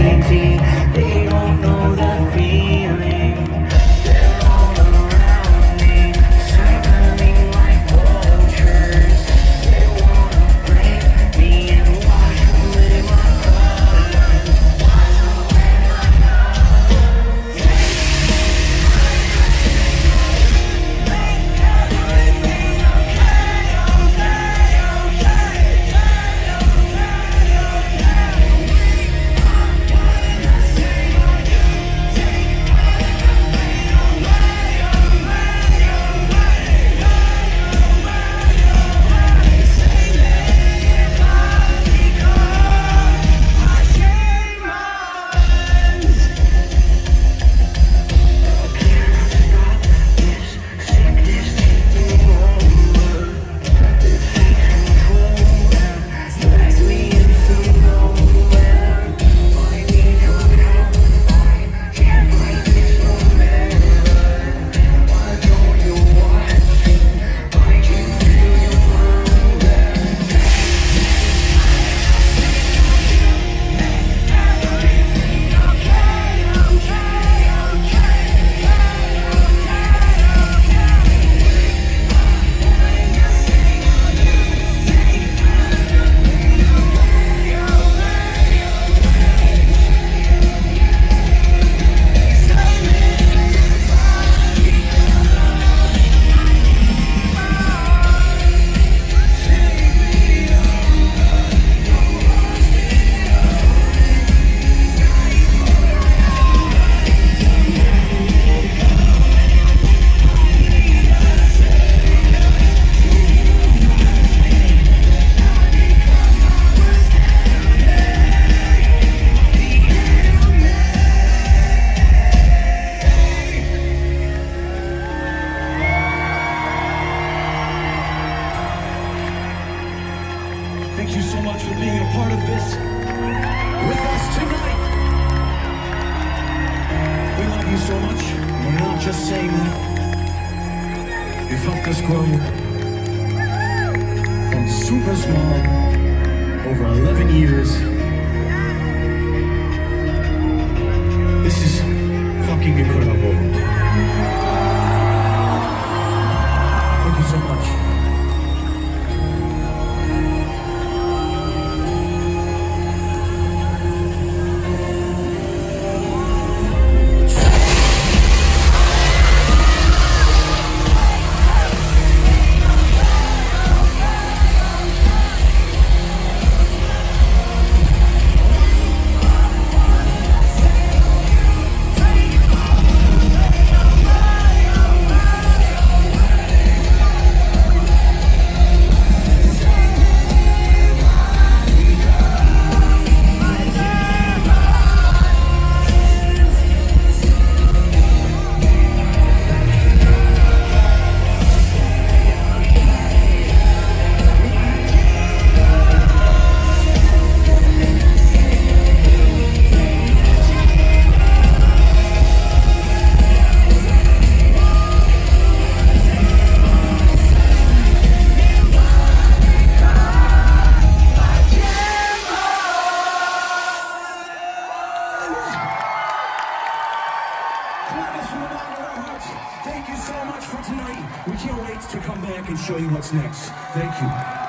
waiting. They don't know the feeling. They're all around me, circling like vultures. They wanna break me and wash away my colors. Wash away my colors. Make everything okay, okay, okay. Thank you so much for being a part of this with us tonight. We love you so much. We're not just saying that. You've helped us grow from super small over 11 years. This is fucking incredible. Thank you so much. Thank you so much for tonight. We can't wait to come back and show you what's next. Thank you.